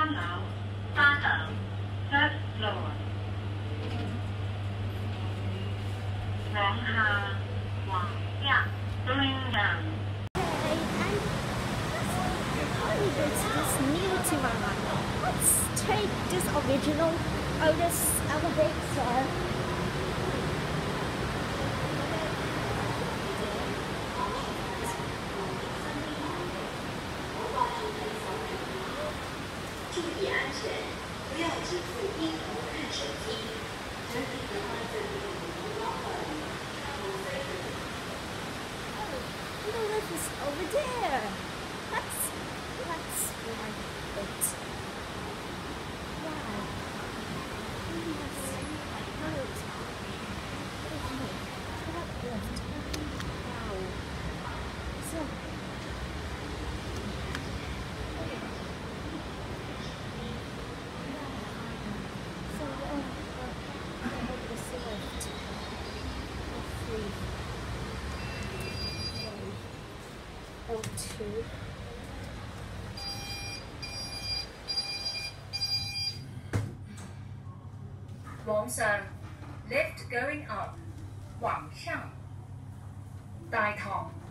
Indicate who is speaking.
Speaker 1: 3楼8层 First floor 往下滑1 going down.
Speaker 2: It's new to my mind. Let's take this original Otis elevator. The lift is over there. Let's ride it. Wow. Wow. So. L2.
Speaker 3: Wangshan, lift going up. 往上。大堂